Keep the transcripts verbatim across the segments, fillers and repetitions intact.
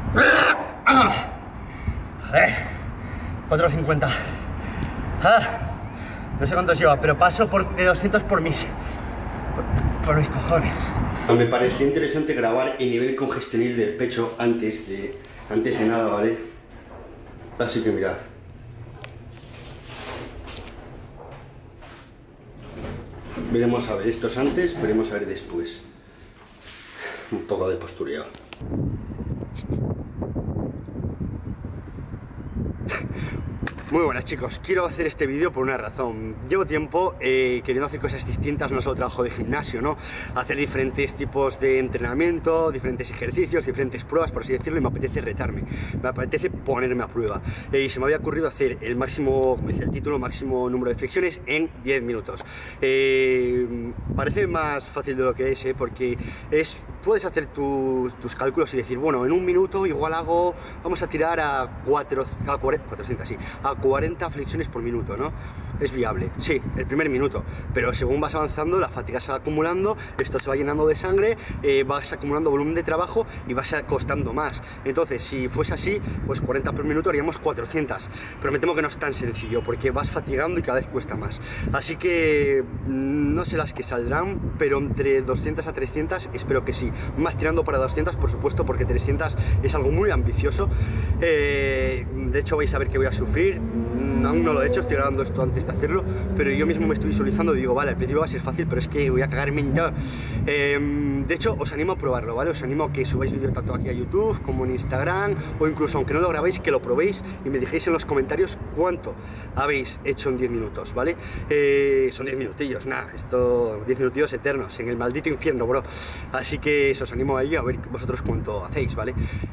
A ver, cuatro cincuenta. Ah, no sé cuántos lleva, pero paso por, de doscientos por mis... Por, por mis cojones. Me pareció interesante grabar el nivel congestionil del pecho antes de, antes de nada, ¿vale? Así que mirad. Veremos a ver estos antes, veremos a ver después. Un poco de postureo. Muy buenas chicos, quiero hacer este vídeo por una razón. Llevo tiempo eh, queriendo hacer cosas distintas, no solo trabajo de gimnasio, ¿no? Hacer diferentes tipos de entrenamiento, diferentes ejercicios, diferentes pruebas, por así decirlo, y me apetece retarme, me apetece ponerme a prueba. Eh, y se me había ocurrido hacer el máximo, como dice el título, máximo número de flexiones en diez minutos. Eh, parece más fácil de lo que es, ¿eh? Porque es, puedes hacer tu, tus cálculos y decir, bueno, en un minuto igual hago, vamos a tirar a, cuatro, a cuarenta, cuatrocientos, sí, a cuarenta flexiones por minuto, ¿no? Es viable, sí, el primer minuto, pero según vas avanzando, la fatiga se va acumulando, esto se va llenando de sangre, eh, vas acumulando volumen de trabajo y vas costando más. Entonces, si fuese así, pues cuarenta por minuto haríamos cuatrocientas, pero me temo que no es tan sencillo, porque vas fatigando y cada vez cuesta más. Así que, no sé las que saldrán, pero entre doscientas a trescientas espero que sí, más tirando para doscientas, por supuesto, porque trescientas es algo muy ambicioso. Eh, de hecho, vais a ver que voy a sufrir. Aún no lo he hecho, estoy grabando esto antes de hacerlo, pero yo mismo me estoy visualizando y digo, vale, al principio va a ser fácil, pero es que voy a cagarme en ya. Eh, de hecho, os animo a probarlo, ¿vale? Os animo a que subáis vídeos tanto aquí a YouTube como en Instagram, o incluso aunque no lo grabéis, que lo probéis y me dejéis en los comentarios cuánto habéis hecho en diez minutos, ¿vale? Eh, son diez minutillos, nada, esto, diez minutillos eternos, en el maldito infierno, bro. Así que os animo a ello, a ver vosotros cuánto hacéis, ¿vale?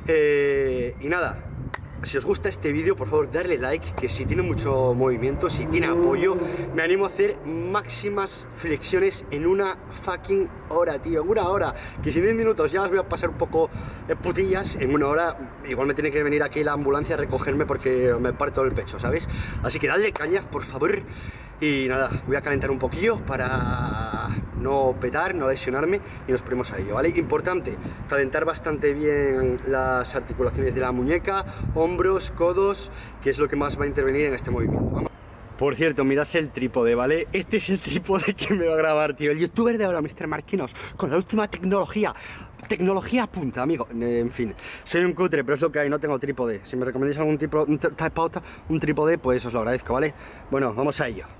Eh, y nada. Si os gusta este vídeo, por favor, darle like, que si tiene mucho movimiento, si tiene apoyo, me animo a hacer máximas flexiones en una fucking hora, tío, una hora, que si en diez minutos ya las voy a pasar un poco eh, putillas, en una hora igual me tiene que venir aquí la ambulancia a recogerme porque me parto el pecho, ¿sabes? Así que dadle caña, por favor. Y nada, voy a calentar un poquillo para no petar, no lesionarme y nos ponemos a ello, ¿vale? Importante, calentar bastante bien las articulaciones de la muñeca, hombros, codos, que es lo que más va a intervenir en este movimiento. Vamos. Por cierto, mirad el trípode, ¿vale? Este es el trípode que me va a grabar, tío. El youtuber de ahora, mister Marquinos, con la última tecnología. Tecnología punta, amigo. En fin, soy un cutre, pero es lo que hay, no tengo trípode. Si me recomendáis algún tipo, un, un trípode, pues os lo agradezco, ¿vale? Bueno, vamos a ello.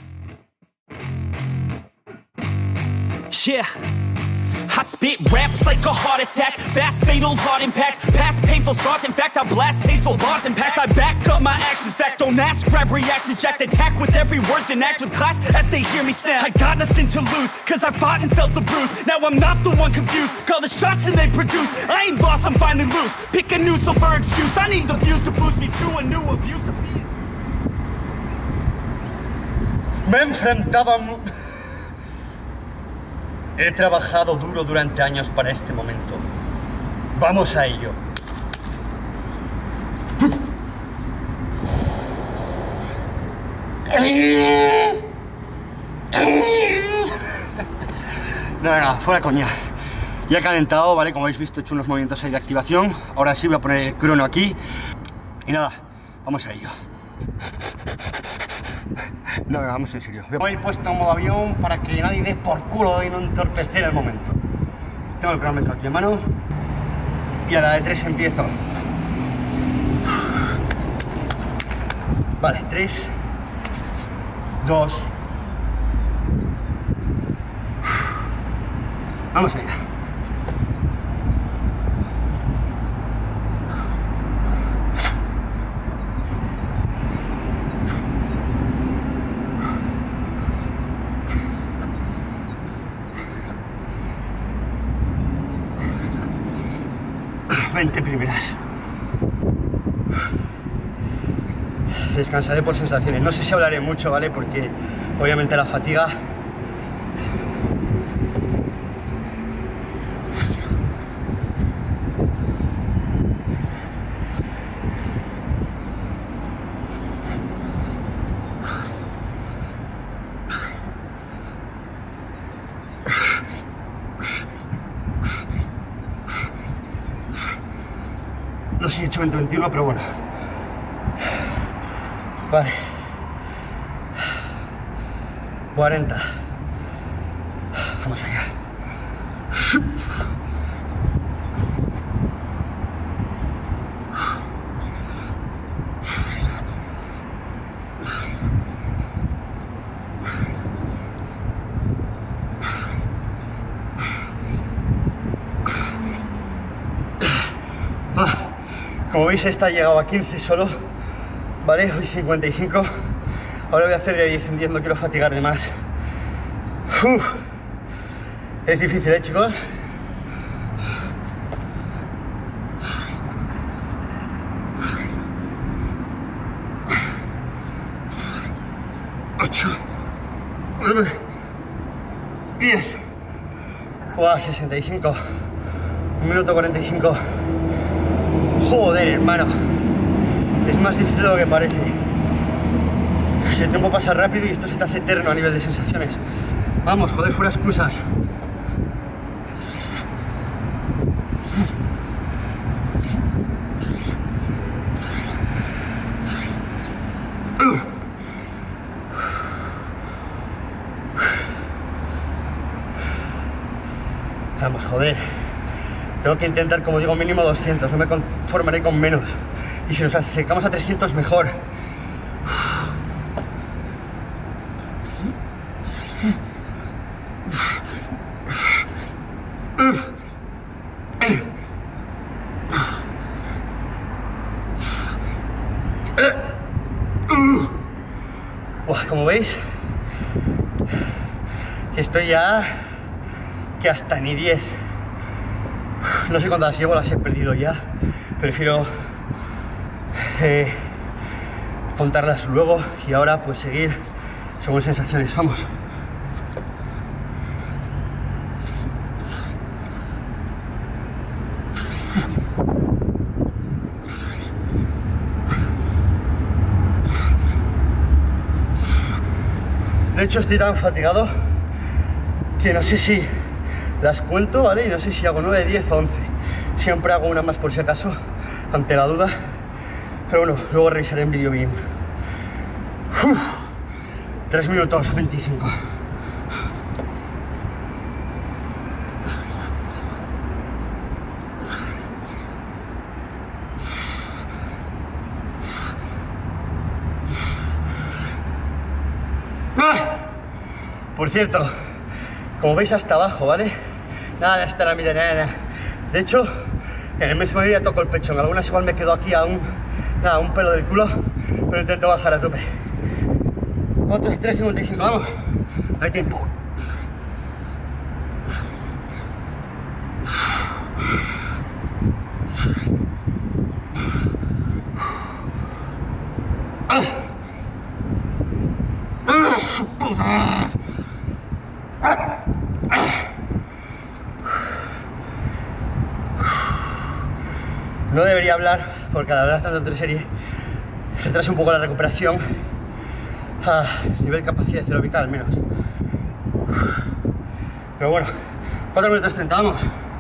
Yeah, I spit raps like a heart attack, fast fatal heart impact, past painful scars, in fact I blast tasteful bars and packs. I back up my actions, fact don't ask, grab reactions, jacked attack with every word, then act with class as they hear me snap. I got nothing to lose, cause I fought and felt the bruise, now I'm not the one confused, call the shots and they produce, I ain't lost, I'm finally loose, pick a new silver excuse, I need the views to boost me to a new abuse to be. Me he enfrentado a... He trabajado duro durante años para este momento. Vamos a ello. No, no, fuera coña. Ya he calentado, ¿vale? Como habéis visto, he hecho unos movimientos ahí de activación. Ahora sí voy a poner el crono aquí. Y nada, vamos a ello. No, vamos en serio. Voy a ir puesto en modo avión para que nadie dé por culo y no entorpecer el momento. Tengo el cronómetro aquí en mano. Y a la de tres empiezo. Vale, tres, dos. Vamos allá. veinte primeras. Descansaré por sensaciones. No sé si hablaré mucho, ¿vale? Porque obviamente la fatiga... No sé si he hecho veinte veintiuno, pero bueno. Vale. cuarenta. Vamos allá. Como veis, esta ha llegado a quince solo, ¿vale? Hoy cincuenta y cinco. Ahora voy a hacer de diez en diez, no quiero fatigar de más. Uf. Es difícil, ¿eh, chicos? ocho, nueve, diez. Uah, sesenta y cinco. un minuto cuarenta y cinco. Joder, hermano, es más difícil de lo que parece. El tiempo pasa rápido y esto se te hace eterno a nivel de sensaciones. Vamos, joder, fuera excusas. Vamos, joder. Tengo que intentar, como digo, mínimo doscientos, no me conformaré con menos. Y si nos acercamos a trescientos, mejor. Uf, como veis, estoy ya que hasta ni diez. No sé cuántas llevo, las he perdido ya. Prefiero eh, contarlas luego y ahora pues seguir según sensaciones. Vamos. De hecho, estoy tan fatigado que no sé si las cuento, ¿vale? Y no sé si hago nueve, diez o once. Siempre hago una más por si acaso, ante la duda. Pero bueno, luego revisaré en vídeo bien. Uf, tres minutos veinticinco. ¡Ah! Por cierto, como veis hasta abajo, ¿vale? Nada, hasta la mitad, nada, nada. De hecho, en el mes mayoría toco el pecho. En algunas igual me quedo aquí a un, nada, un pelo del culo, pero intento bajar a tope. Otros tres cincuenta y cinco, vamos. Hay tiempo. ¡Ah! ¡Ah, su puta! ¡Ah! No debería hablar, porque al hablar tanto entre serie retrasa un poco la recuperación a nivel capacidad cerebral al menos. Pero bueno, cuatro minutos treinta, vamos.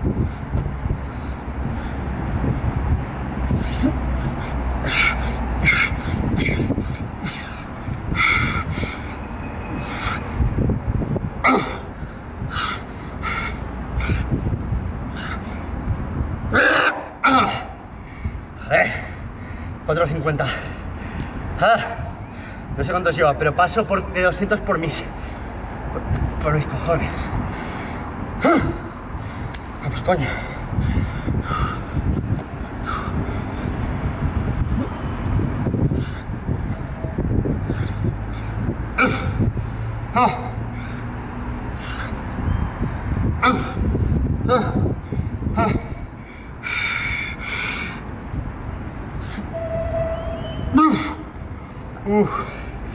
cuatro cincuenta. Ah, no sé cuántos lleva, pero paso por, de doscientos por mis por, por mis cojones. Ah, vamos, coño. Ah, ah, ah, ah. Uf.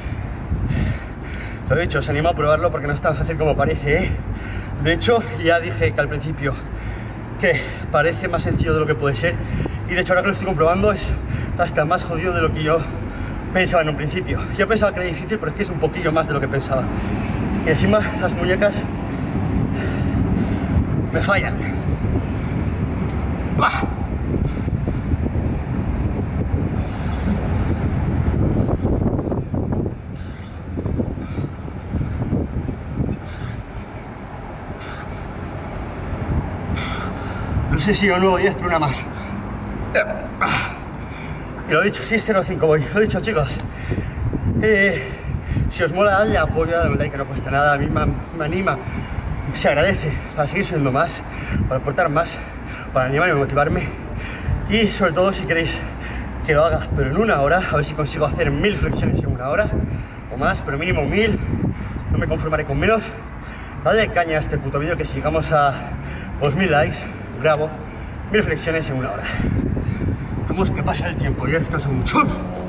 Lo dicho, os animo a probarlo porque no es tan fácil como parece, ¿eh? De hecho, ya dije que al principio que parece más sencillo de lo que puede ser, y de hecho ahora que lo estoy comprobando es hasta más jodido de lo que yo pensaba en un principio. Yo pensaba que era difícil, pero es que es un poquillo más de lo que pensaba. Y encima las muñecas me fallan. ¡Bah! sé si yo nuevo diez, pero una más. Y lo dicho, seis cero cinco voy. Lo dicho, chicos. Eh, si os mola, dadle apoyo, dadle un like, que no cuesta nada. A mí me, me anima, se agradece para seguir subiendo más, para aportar más, para animarme y motivarme. Y sobre todo, si queréis que lo haga, pero en una hora, a ver si consigo hacer mil flexiones en una hora o más, pero mínimo mil. No me conformaré con menos. Dadle caña a este puto vídeo, que si llegamos a dos mil likes, grabo mil flexiones en una hora. Vamos, que pasa el tiempo, ya descanso mucho.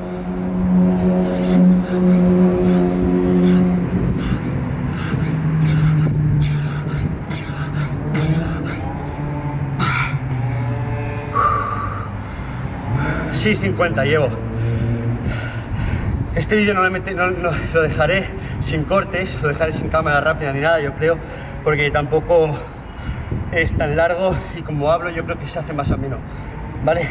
seis cincuenta llevo. Este vídeo no, no, no lo dejaré sin cortes, lo dejaré sin cámara rápida ni nada, yo creo, porque tampoco es tan largo y como hablo yo creo que se hace más ameno, ¿vale?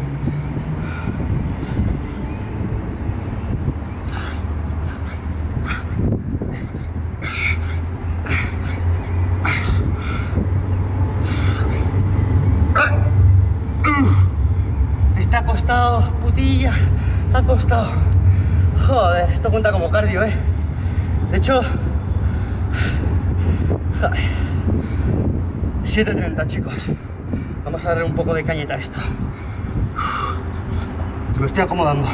Está ha costado, putilla, ha costado. Joder, esto cuenta como cardio, ¿eh? De hecho, siete treinta, chicos. Vamos a darle un poco de cañita a esto. Me estoy acomodando.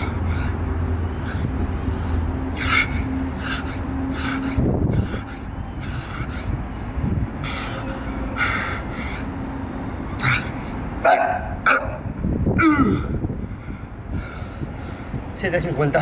siete cincuenta.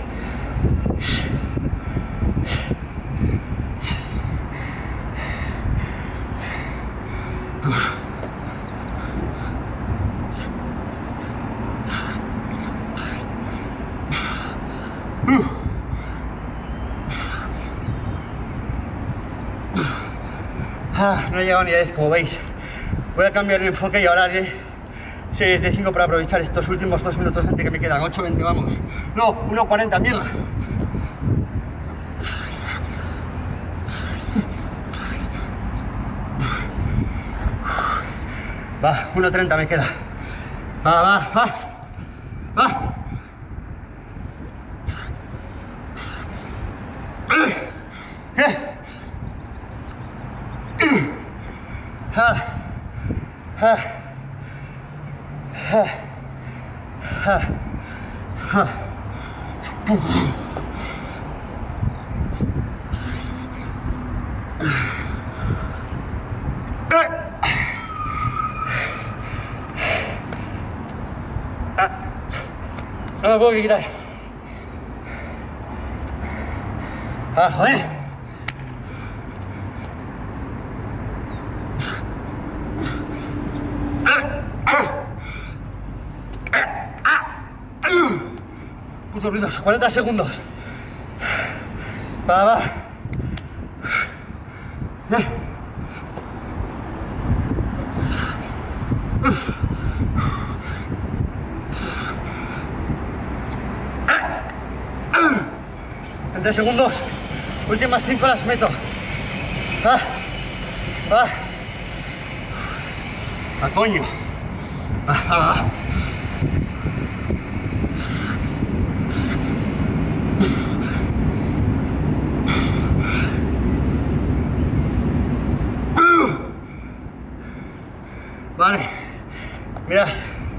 Ah, no he llegado ni a diez, como veis. Voy a cambiar el enfoque y ahora haré series de cinco para aprovechar estos últimos dos minutos veinte que me quedan. ocho veinte, vamos. No, uno cuarenta, mierda. Va, uno treinta me queda. Va, va, va. Va. Ah, ah, ah, ah, ah. No me puedo quitar. Ah, joder. Putos ruidos, cuarenta segundos. Va, va. veinte segundos. Últimas cinco las meto. Va. Va. A coño. Va, va, va. Vale, mirad.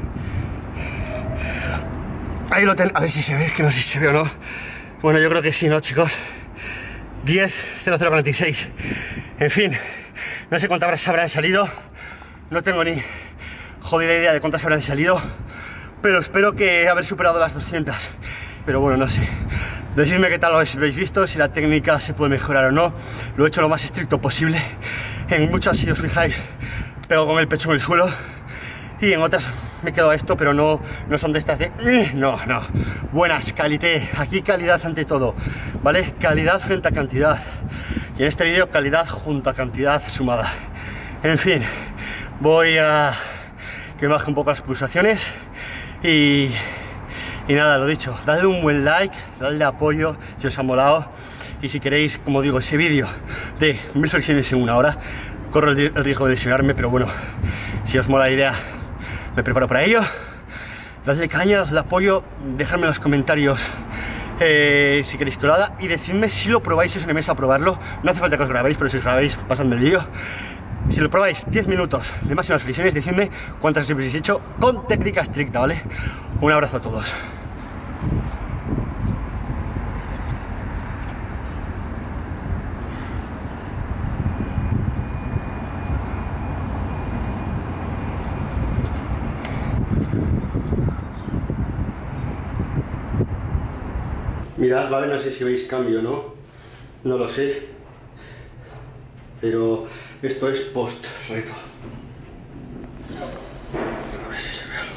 Ahí lo tengo. A ver si se ve, que no sé si se ve o no. Bueno, yo creo que sí, ¿no, chicos? diez cero cero cuarenta y seis. En fin, no sé cuántas habrán salido. No tengo ni jodida idea de cuántas habrán salido, pero espero que haber superado las doscientas. Pero bueno, no sé. Decidme qué tal lo habéis visto, si la técnica se puede mejorar o no. Lo he hecho lo más estricto posible. En muchas, si os fijáis, pego con el pecho en el suelo, y en otras me quedo a esto, pero no, no son de estas de... No, no. Buenas, calité. Aquí calidad ante todo, ¿vale? Calidad frente a cantidad. Y en este vídeo, calidad junto a cantidad sumada. En fin, voy a que baje un poco las pulsaciones y... Y nada, lo dicho, dadle un buen like, dadle apoyo si os ha molado. Y si queréis, como digo, ese vídeo de mil flexiones en una hora, corro el riesgo de lesionarme, pero bueno, Si os mola la idea, me preparo para ello. Dadle caña, dadle apoyo, dejadme en los comentarios eh, si queréis que lo haga y decidme si lo probáis, si os animáis a probarlo. No hace falta que os grabéis, pero si os grabáis, pasadme el vídeo. Si lo probáis diez minutos de máximas flexiones, decidme cuántas habéis hecho con técnica estricta, ¿vale? Un abrazo a todos. Mirad, vale, no sé si veis cambio o no, no lo sé, pero esto es post reto. A ver si se ve algo.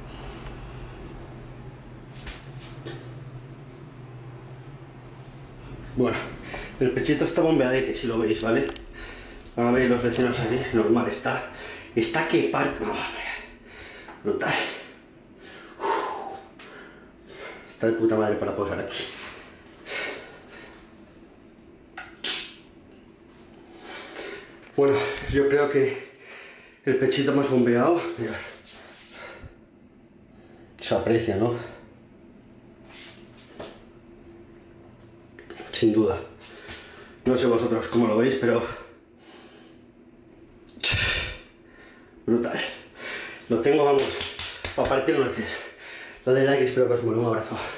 Bueno, el pechito está bombeadete, si lo veis, ¿vale? Van a ver los vecinos aquí, normal, está, está que parte, vamos a ver, brutal. Está de puta madre para posar aquí. Bueno, yo creo que el pechito más bombeado, mirad, se aprecia, ¿no? Sin duda. No sé vosotros cómo lo veis, pero brutal. Lo tengo, vamos, a partir nueces. Dadle like y espero que os mole. Un abrazo.